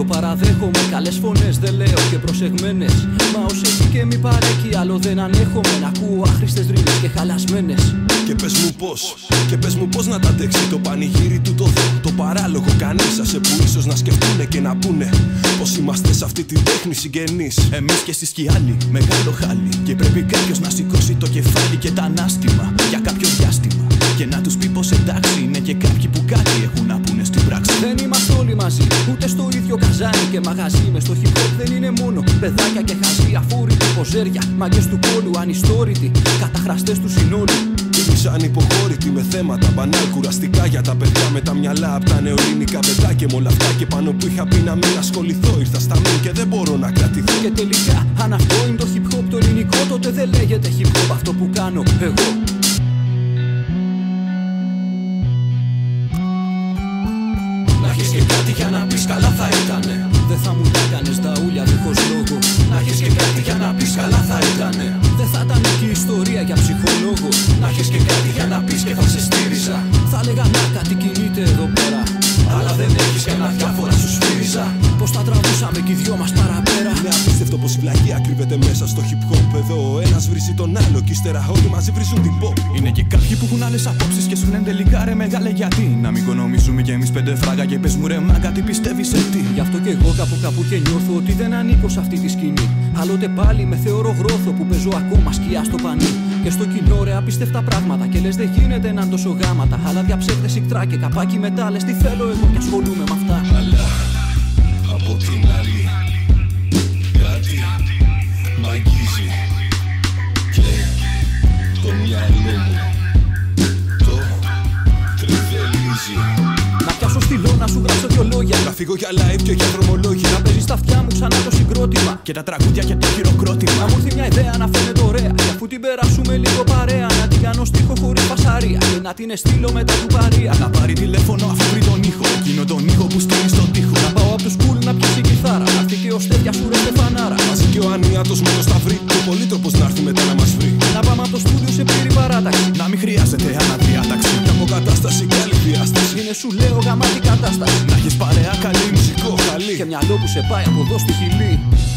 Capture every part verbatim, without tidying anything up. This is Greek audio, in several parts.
Το παραδέχομαι, καλές φωνές δεν λέω και προσεγμένες. Μα ως έχει και μη παρέκει, άλλο δεν ανέχομαι να ακούω άχρηστες ρήμες και χαλασμένες. Και πες μου πως, και πες μου πως να τα αντέξει το πανηγύρι του το δω. Το παράλογο κανείς άσε που ίσως να σκεφτούνε και να πούνε πως είμαστε σε αυτή την τέχνη συγγενείς. Εμείς και εσείς κι άλλοι, μεγάλο χάλι. Και πρέπει κάποιος να σηκώσει το κεφάλι και τα ανάστημα για κάποιο διάστημα. Και να τους πει πως εντάξει είναι και κάποιοι που κάτι έχουν να πούνε στην πράξη. Δεν είμαστε όλοι μαζί, ούτε στο ίδιο καζάνι και μαγαζί. Μες στο hip hop δεν είναι μόνο παιδάκια και χαζί. Αφόρητοι ποζέρια, μαγκές του κόλου, ανιστόρητοι, καταχραστές του συνόλου. Εμείς ανυποχώρητοι με θέματα μπανάλ κουραστικά για τα παιδιά με τα μυαλά απ' τα νεοελληνικά παιδάκια με όλα αυτά και πάνω που είχα πει να μην ασχοληθώ. Ήρθα στα μην και δεν μπορώ να κρατηθώ. Και τελικά, αν αυτό είναι το hip hop το ελληνικό, τότε δεν λέγεται hip hop αυτό που κάνω εγώ. Να έχεις και κάτι για να πεις καλά θα ήτανε. Δεν θα μου τα κάνεις τα ούλια δίχως λόγο. Να έχεις και κάτι για να πεις καλά θα ήτανε. Δεν θα ήταν και ιστορία για ψυχολόγο. Να έχεις και κάτι για να πεις και θα σε στήριζα. Θα έλεγα να κάτι κινείται εδώ πέρα, αλλά δεν έχεις κανένα διάφορα σου σφύριζα. πως τα τραβούσαμε κι οι δυο μας παραπέρα. Είναι απίστευτο πως η βλακεία κρύβεται μέσα στο hip hop. Εδώ ο ένας βρίζει τον άλλο κι ύστερα όλοι μαζί βρίζουν την pop. Είναι και κάποιοι που έχουν άλλες απόψεις και σου λένε τελικά ρε μεγάλε γιατί. Να μην οικονομήσουμε κι εμείς πέντε φράγα και πες μου ρε μάγκα τι πιστεύεις σε τι. Γι' αυτό κι εγώ κάπου κάπου και νιώθω ότι δεν ανήκω σε αυτή τη σκηνή. Άλλοτε πάλι με θεωρώ γρόθο που παίζω ακόμα σκιά στο πανί. Και στο κοινό ρε απίστευτα πράγματα και λες δεν γίνεται να είναι τόσο γάματα. Αλλά διαψεύδες ικτρά και καπάκι μετά λες τι θέλω εγώ κι ασχολούμαι με αυτά. Αλλά από την άλλη κάτι μ' αγγίζει και το μυαλό μου το τριβελίζει. Να πιάσω στυλό να σου γράψω δυο λόγια. Να φύγω για live και για δρομολόγια. Να παίζει στα αυτιά μου ξανά το συγκρότημα. Και τα τραγούδια και το χειροκρότημα. Να μου έρθει μια ιδέα να φαίνεται ωραία. Και αφού την περάσουμε λίγο παρέα, να την κάνω στίχο χωρίς πασαρία. Και να την εστείλω μετά του παρία. Να πάρει τηλέφωνο αφού βρει τον ήχο. Εκείνο τον ήχο που στέλνει στον τοίχο. Να πάω απ' τους κουλ να πιάσει κιθάρα. Να έρθει και ο Στέφια σου ρε στεφανάρα. Μαζί και ο Ανίατος με το σταυρί. Και ο Πολύτροπος να έρθει μετά να μας βρει. Να πάμε από το στούντιο σε πλήρη παράταξη. Να μην χρειάζεται αναδιάταξη. Και αποκατάσταση και άλλη διάσταση. Είναι σου λέω γαμάτη κατάσταση. Να έχεις παρέα καλή μουσικό καλή. Και μυαλό που σε πάει από εδώ στη χειλή.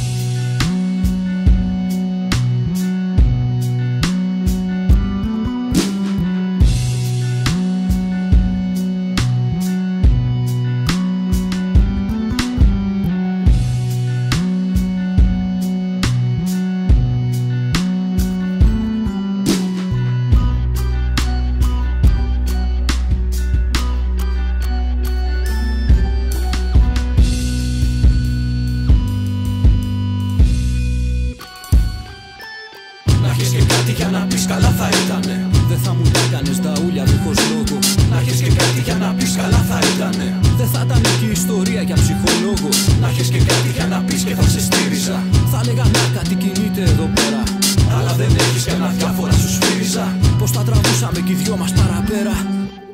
Να έχεις και κάτι για να πεις καλά θα ήτανε. Δεν θα μου τα κάνεις τα ούλια δίχως λόγο. Να έχεις και κάτι για να πεις καλά θα ήτανε. Δεν θα ήταν και ιστορία για ψυχολόγο. Να έχεις και κάτι για να πεις και θα σε στήριζα. Θα έλεγα να κάτι κινείται εδώ πέρα, αλλά δεν έχεις κανένα διάφορα σου σφύριζα. πως τα τραβούσαμε κι οι δυο μας παραπέρα.